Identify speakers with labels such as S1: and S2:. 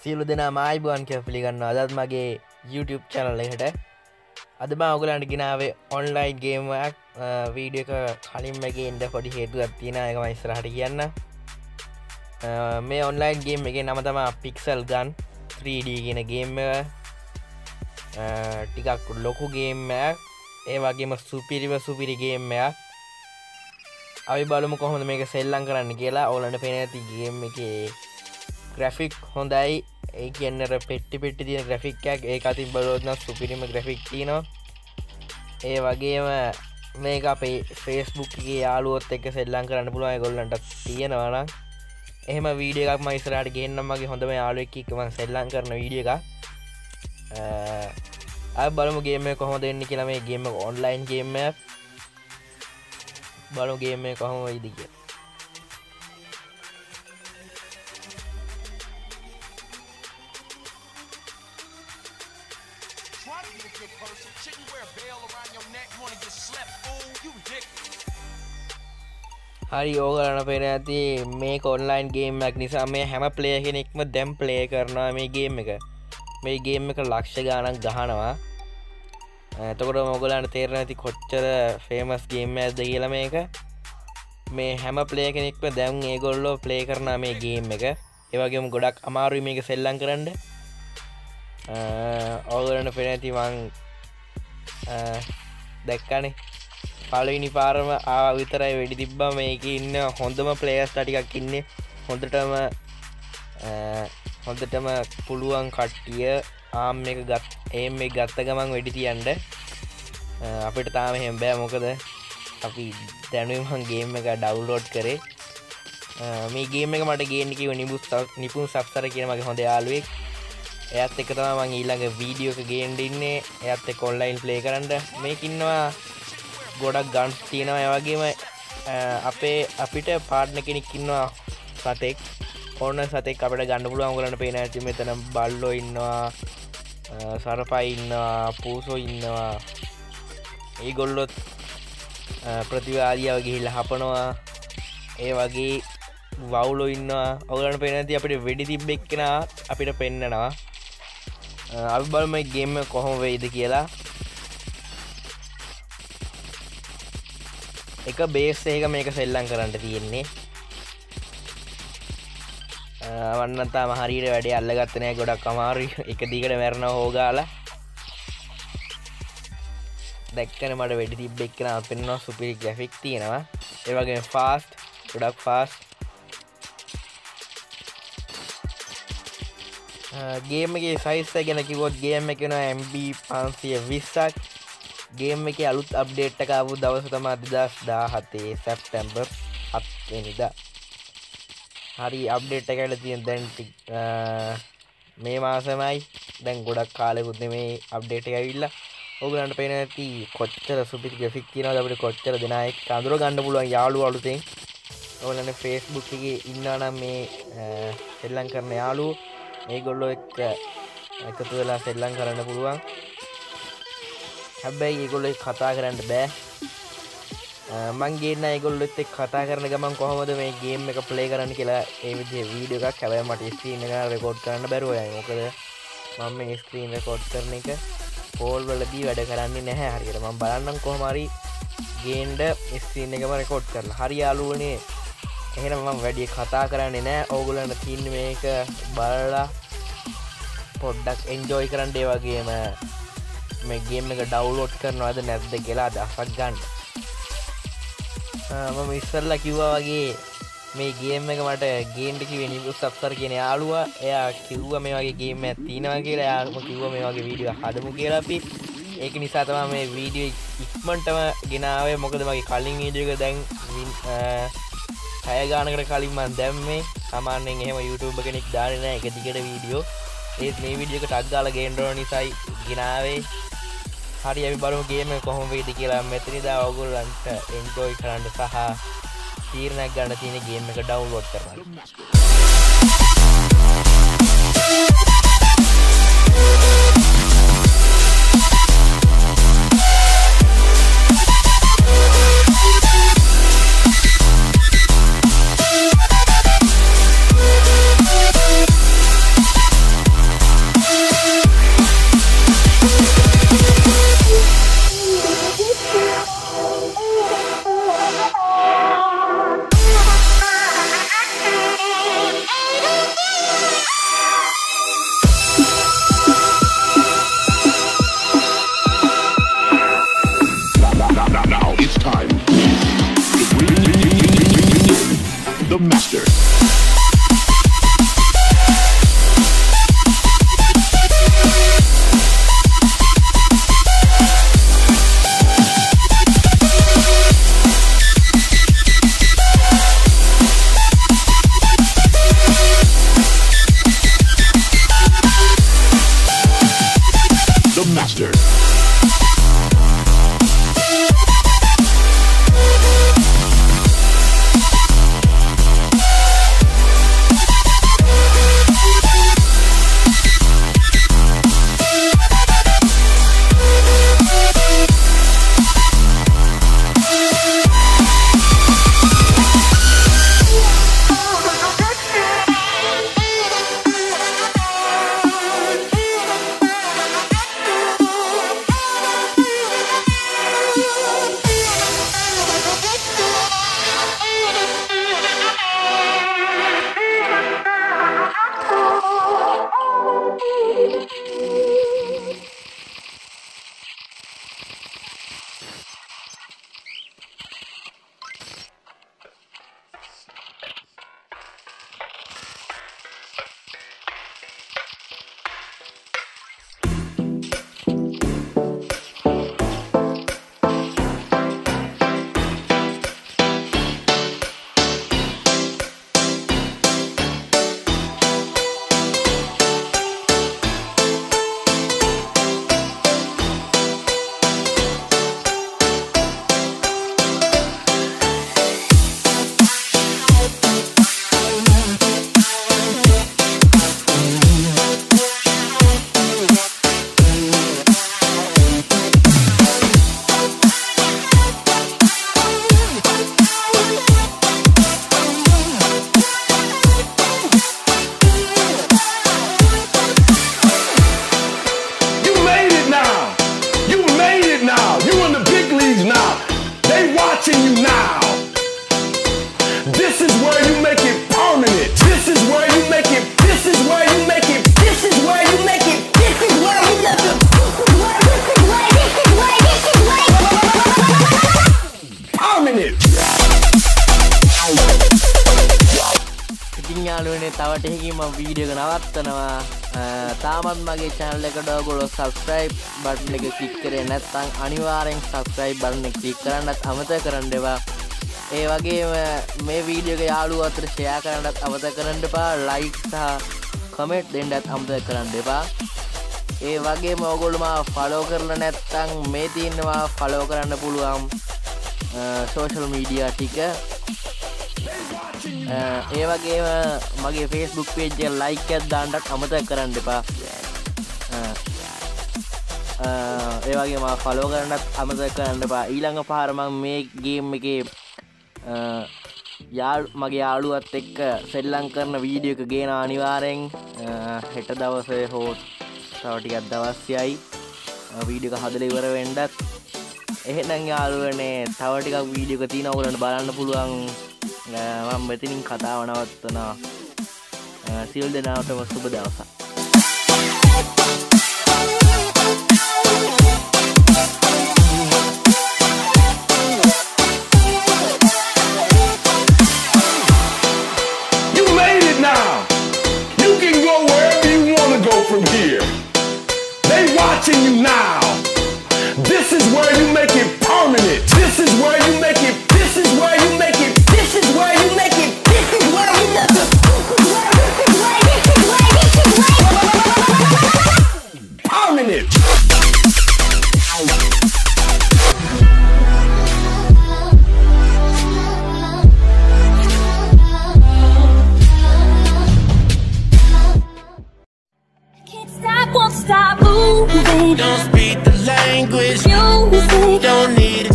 S1: සියලු දෙනාම ආයිබෝන් කියලා පිළිගන්නවා. අදත් මගේ YouTube channel එකට අද මම ඔයගලන්ට ගෙනාවේ online game එකක් වීඩියෝ එක කලින් මගේ ඉන්න පොඩි හේතුවක් තියෙනවා. ඒක මම ඉස්සරහට කියන්න. මේ online game එකේ නම තමයි Pixel Gun 3D කියන game එක. ටිකක් ලොකු game එකක්. ඒ වගේම සුපිරි game එකක්. අපි බලමු කොහොමද මේක සෙල්ලම් කරන්න කියලා. ඕලන්ට පේන ඇති game එකේ graphic හොඳයි. ඒ කියන්නේ පෙට්ටි තියෙන graphic එකක්. ඒක අතින් බලුවොත් නම් සුපිරිම graphic තියෙනවා. ඒ වගේම මේක අපේ Facebook එකේ යාළුවොත් එක්ක සෙල්ලම් කරන්න පුළුවන්. ඒගොල්ලන්ට තියෙනවා නම් එහෙම වීඩියෝ එකක් මම ඉස්සරහට ගේන්නම්. මගේ හොඳම යාළුවෙක් එක්ක මම සෙල්ලම් කරන වීඩියෝ එකක්. අපි බලමු game එක කොහොමද වෙන්නේ කියලා. මේ game එක online game එකක්. බලමු game එක කොහොම වෙයිද කියලා. හරි ඕගලන්ට පේන ඇති මේක ඔන්ලයින් ගේම් එකක් නිසා මේ හැම ප්ලේයර් කෙනෙක්ම දැන් ප්ලේ කරනවා මේ ගේම් එක. මේ ගේම් එක ලක්ෂ ගාණක් ගහනවා. එතකොට ඔයගලන්ට තේරෙන්නේ නැති කොච්චර ෆේමස් ගේම් එකක්ද කියලා මේක. මේ හැම ප්ලේයර් කෙනෙක්ම දැන් ඒගොල්ලෝ ප්ලේ කරනවා මේ ගේම් එක. ඒ වගේම ගොඩක් අමාරුයි මේක සෙල්ලම් කරන්න. ඔයගලන්ට පේන ඇති මං දැක්කනේ පළවෙනි පාරම ආව විතරයි වෙඩි තිබ්බා. මේකේ ඉන්න හොඳම ප්ලේයර්ස්ලා ටිකක් ඉන්නේ. හොඳටම පුළුවන් කට්ටිය ආම් එක ගත්ත ගමන් වෙඩි තියන්න. අපිට තාම එහෙම බෑ. මොකද අපි දැනුම ගේම් එක ඩවුන්ලෝඩ් කරේ. මේ ගේම් එක මට ගේන්න කිව්ව නිපුන් සබ්සර කියන මගේ හොඳ යාළුවෙක්. එයාත් එක්ක තමයි මම ඊළඟ වීඩියෝ එක ගේන්න ඉන්නේ. එයාත් එක්ක ඔන්ලයින් ප්ලේ කරන්න. මේක ඉන්නවා ගොඩක් ගන්ස් තියෙනවා. ඒ වගේම අපිට පාර්ට්නර් කෙනෙක් ඉන්නවා සතෙක්. ඕන සතෙක් අපිට ගන්න පුළුවන්. ඔයගලන්ට පේන ඇති මෙතන බල්ලෝ ඉන්නවා, සර්පයි ඉන්නවා, පූසෝ ඉන්නවා. ඒගොල්ලොත් ප්‍රතිවාදියාව ගිහිල්ලා හපනවා. ඒ වගේ වවුලෝ ඉන්නවා. ඔයගලන්ට පේන ඇති අපිට වෙඩි තිබ්බ එක්කෙනා අපිට පෙන්නනවා. අපි බලමු මේ ගේම් එක කොහොම වෙයිද කියලා. එක බේස් එක මේක සෙල්ලම් කරන්න තියෙන්නේ. වන්න තාම හරියට වැඩේ අල්ලගත්තේ නැහැ. ගොඩක් අමාරුයි. එක දිගට මැරෙනවා හොගාලා. දැක්කනේ මට වෙඩි තිබ්බ එක්කන පෙන්නවා. සුපිරි ග්‍රැෆික් තියෙනවා. ඒ වගේම ෆාස්ට්, ගොඩක් ෆාස්ට්. ගේම් එකේ සයිස් එක ගැන කිව්වොත් ගේම් එක වෙනවා MB 520ක්. ගේම් එකේ අලුත් අප්ඩේට් එක ආපු දවස තමයි 2017 සැප්තැම්බර් 7 වෙනිදා. හරි අප්ඩේට් එක ඇවිල්ලා තියෙන දැන් මේ මාසෙමයි. දැන් ගොඩක් කාලෙකුත් නෙමේ අප්ඩේට් එක ඇවිල්ලා. ඕගලන්ට පේන ඇති කොච්චර සුපිරි ග්‍රැෆික් තියෙනවද. අපිට කොච්චර දෙනා එක්ක අඳුර ගන්න පුළුවන් යාළුවෝ අලුතෙන්. ඕගලන්ට Facebook එකේ ඉන්නවා නම් මේ සෙල්ලම් කරන යාළුවෝ මේගොල්ලෝ එක්ක එකතු වෙලා සෙල්ලම් කරන්න පුළුවන්. හැබැයි ඒගොල්ලෝ එක්ක කතා කරන්න බෑ. මං ගේන්න ඒගොල්ලොත් එක්ක කතා කරන ගමන් කොහොමද මේ ගේම් එක ප්ලේ කරන්න කියලා ඒ විදිහේ වීඩියෝ එකක්. හැබැයි මට ස්ක්‍රීන් එක රෙකෝඩ් කරන්න බැරුව යයි. මොකද මම මේ ස්ක්‍රීන් රෙකෝඩ් කරන එක ෆෝල් වලදී වැඩ කරන්නේ නැහැ හරියට. මම බලන්නම් කොහොම හරි ගේන්න ස්ක්‍රීන් එකම රෙකෝඩ් කරලා. හරි යාළුවනේ. එහෙනම් මම වැඩි කතා කරන්නේ නැහැ. ඕගොල්ලන්ට තියෙන්නේ මේක බලලා පොඩ්ඩක් එන්ජොයි කරන්න. ඒ වගේම මේ ගේම් එක ඩවුන්ලෝඩ් කරනවද නැද්ද කියලා අදහසක් ගන්න. මම ඉස්සරලා කිව්වා වගේ මේ ගේම් එක මට ගේන්න කිව්වේ නිපුන් සබ්සර් කියන යාළුවා. එයා කිව්වා මේ වගේ ගේම් එකක් තියෙනවා කියලා. එයාම කිව්වා මේ වගේ වීඩියෝ හදමු කියලා අපි. ඒක නිසා තමයි මේ වීඩියෝ ඉක්මනටම ගෙනාවේ. මොකද මගේ කලින් වීඩියෝ එක දැන් 6 ගානකට කලින් මම දැම්මේ. සාමාන්‍යයෙන් එහෙම YouTube කෙනෙක් දාන්නේ නැහැ එක දිගට වීඩියෝ. ඒත් මේ වීඩියෝ එක ටග් ගාලා ගේන්න ඕන නිසායි ගෙනාවේ. හරි අපි බලමු ගේම් එක කොහොම වෙයිද කියලා. මෙතනදා ඔයගොල්ලන්ට එන්ජොයි කරන්න සහ තීරණයක් ගන්න තියෙන ගේම් එක ඩවුන්ලෝඩ් කරන්න.
S2: the master. The master. You now. This is where you make it permanent. This is where you make it. This is where you make it. This is where you make it. This is where you make it. Permanent.
S1: ඉතින් යාළුවනේ තව ටිකකින් මම video එක නවත්තනවා. තාමත් මගේ channel එකට ඔයගොල්ලෝ subscribe button එක click කරේ නැත්නම් අනිවාර්යෙන් subscribe button එක click කරන්නත් අමතක කරන්න එපා. ඒ වගේම මේ වීඩියෝ එක යාළුවෝ අතර share කරන්නත් අමතක කරන්න එපා. like සහ comment දෙන්නත් අමතක කරන්න එපා. ඒ වගේම ඔයගොල්ලෝ මාව follow කරලා නැත්නම් මේ තියෙනවා follow කරන්න පුළුවන් social media ටික. ඒ වගේම මගේ Facebook page එක like එකක් දාන්නත් අමතක කරන්න එපා. ඒ වගේම මාව follow කරන්නත් අමතක කරන්න එපා. ඊළඟ පාර මම මේ game එකේ මගේ යාළුවත් එක්ක සෙල්ලම් කරන වීඩියෝ එක ගේන අනිවාර්යෙන් හෙට දවසේ හෝ තව ටිකක් දවස්යයි වීඩියෝ එක හදලා ඉවර වෙන්නත්. එහෙනම් යාළුවනේ තව ටිකක් වීඩියෝ එක තියෙනවා ඔයගොල්ලන්ට බලන්න පුළුවන්. මම මෙතනින් කතාව නවත්තනවා. සියලු දෙනාටම සුබ දවසක්.
S2: You made it now. You can go wherever you want to go from here. They watching you now. This is where you make it permanent. This is where you make it. This is where you make it. This is where you make it. This is where you make it. Permanent.
S3: Can't stop, won't stop moving.
S4: Don't speak the language.
S3: Music.
S4: Don't need it.